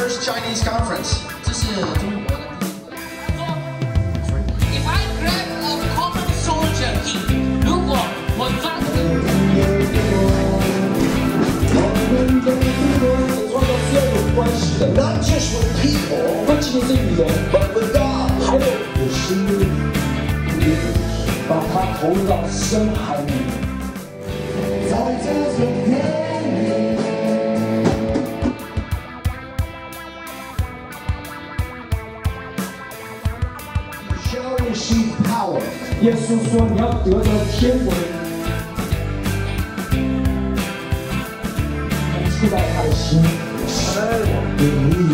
first Chinese conference. 这是中国的。If I grab a common soldier king， 如果我抓创造是要有关系的 ，not just with people， 不仅仅是与人 ，but with God， 还有心灵，把它投入到深海里。在这片里。 shall receive power。 耶稣说：“你要得着天国，触到他的心。”